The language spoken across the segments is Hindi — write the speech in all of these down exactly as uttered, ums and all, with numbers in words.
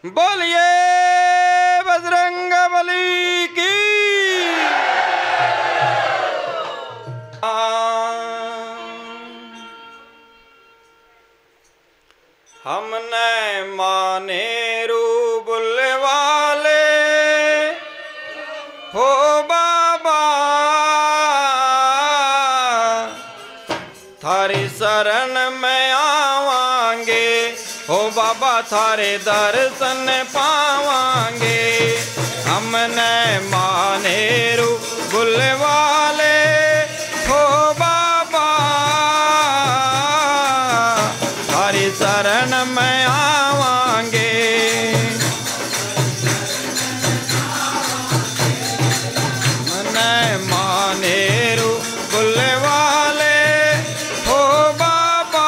बोलिए बजरंग बली की। हमने माने रू बुल्ले वाले हो बाबा, थारी शरण में आवांगे हो बाबा, थारे दर्शन पावांगे। हमने माने रू बुल्ले वाले हो बाबा, थारी शरण में आवांगे। हमने माने रू बुल्ले वाले हो बाबा,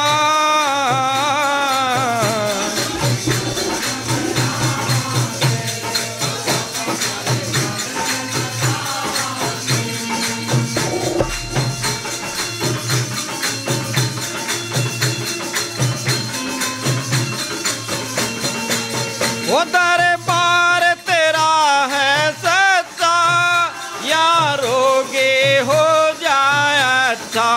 वो तारे पार तेरा है सच्चा, यारोगे हो जाए अच्छा।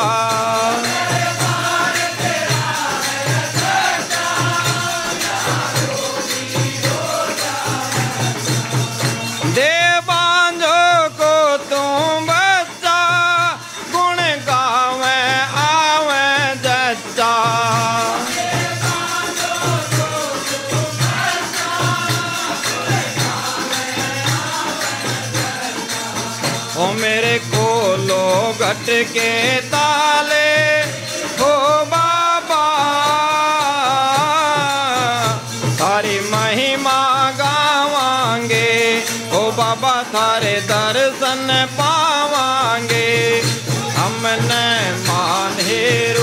देवांजो को तुम बच्चा, गुण गावे आवे जच्चा। ओ मेरे कोलो घट के ताले हो बाबा, थारी महिमा गावांगे ओ बाबा, थारे दर्शन पावांगे। हमने माने रू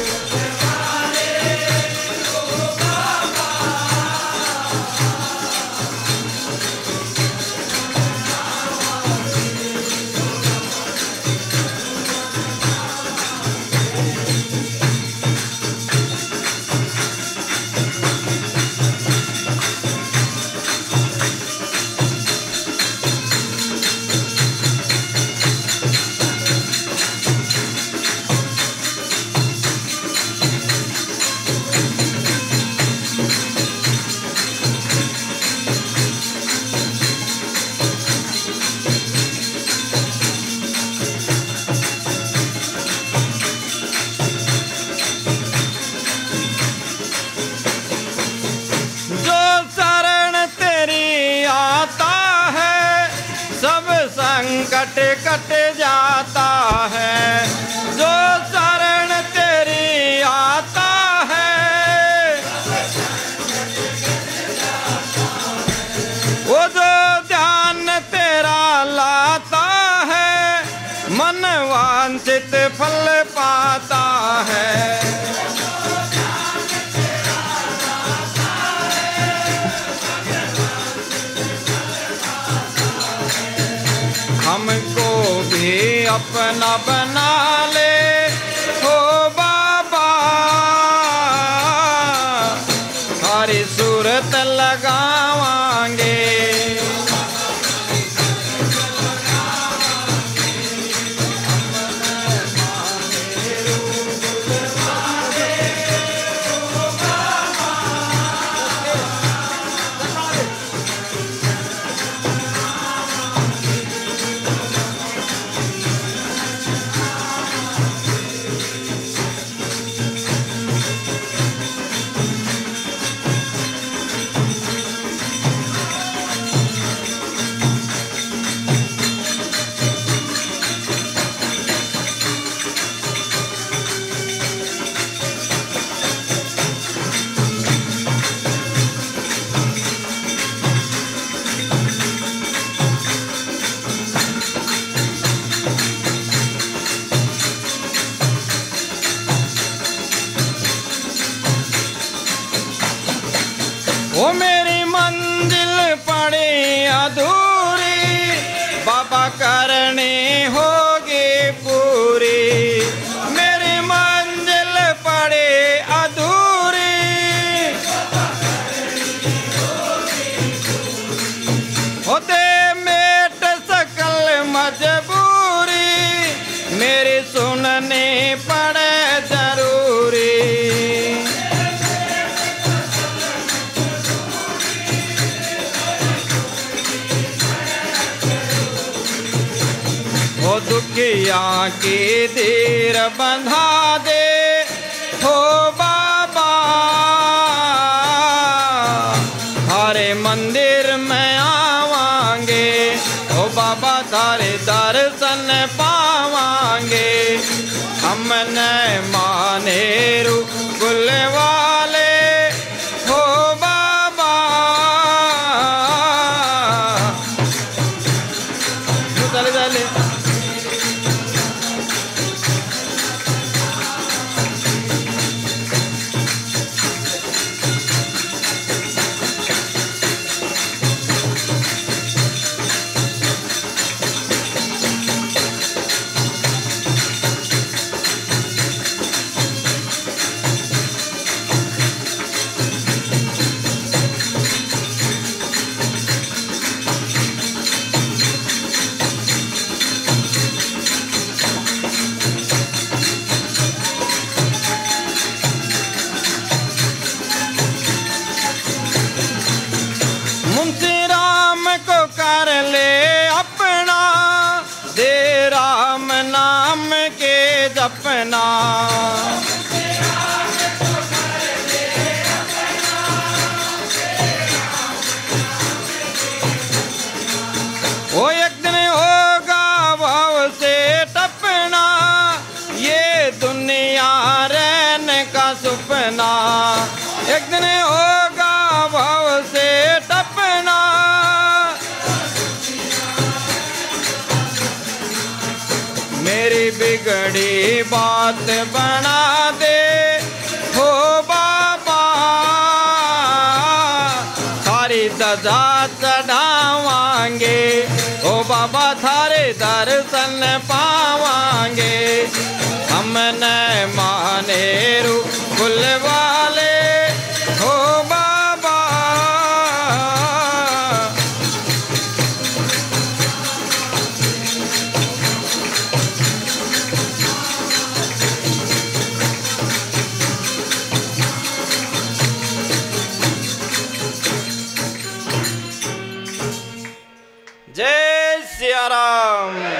संकट कट जाता है, जो शरण तेरी आता है। वो जो ध्यान तेरा लाता है, मन वांछित फल पाता है। हमको भी अपना बना ले हो बाबा, थारी सूरत लगावांगे। वो मेरी मंजिल पड़ी अधूरी, बाबा करनी होगी पूरी। मेरी मंजिल पड़ी अधूरी, होते मेट सकल मजबूरी, मेरी सुननी पड़े जरूरी। वो दुखिया की धीर बंधा दे हो बाबा, थारे मंदिर में आवांगे ओ बाबा, थारे दर्शन पावांगे। हमने मानेरू गुल वाले हो बाबा, चले चले कर ले अपना, दे राम नाम के जपना। वो एक दिन होगा भव से टपना, ये दुनिया रहने का सुपना। एक दिन होगा भव से टपना, मेरी बिगड़ी बात बना दे हो बाबा, थारी सजा चढ़ावांगे ओ बाबा, थारे दर्शन पावांगे। हमने मानेरू गुल वाले हो बाबा, जय सिया राम।